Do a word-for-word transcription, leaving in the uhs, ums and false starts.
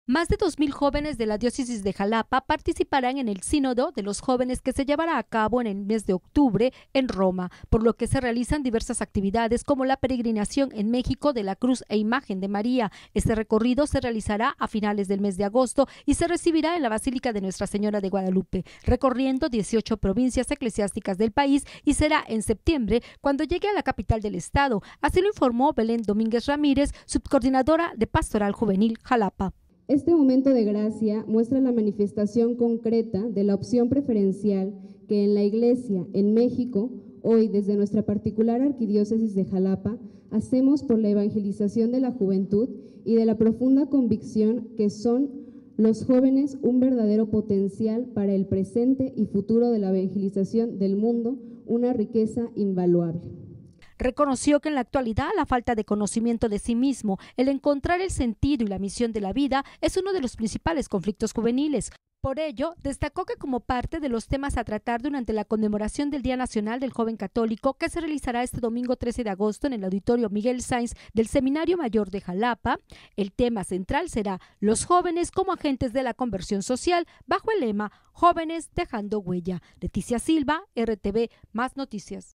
Más de dos mil jóvenes de la diócesis de Jalapa participarán en el Sínodo de los Jóvenes que se llevará a cabo en el mes de octubre en Roma, por lo que se realizan diversas actividades como la peregrinación en México de la Cruz e Imagen de María. Este recorrido se realizará a finales del mes de agosto y se recibirá en la Basílica de Nuestra Señora de Guadalupe, recorriendo dieciocho provincias eclesiásticas del país, y será en septiembre cuando llegue a la capital del estado. Así lo informó Belén Domínguez Ramírez, subcoordinadora de Pastoral Juvenil Jalapa. Este momento de gracia muestra la manifestación concreta de la opción preferencial que en la Iglesia, en México, hoy desde nuestra particular arquidiócesis de Jalapa, hacemos por la evangelización de la juventud y de la profunda convicción que son los jóvenes un verdadero potencial para el presente y futuro de la evangelización del mundo, una riqueza invaluable. Reconoció que en la actualidad la falta de conocimiento de sí mismo, el encontrar el sentido y la misión de la vida es uno de los principales conflictos juveniles. Por ello, destacó que como parte de los temas a tratar durante la conmemoración del Día Nacional del Joven Católico, que se realizará este domingo trece de agosto en el Auditorio Miguel Sainz del Seminario Mayor de Jalapa, el tema central será los jóvenes como agentes de la conversión social, bajo el lema Jóvenes dejando huella. Leticia Silva, R T V, Más Noticias.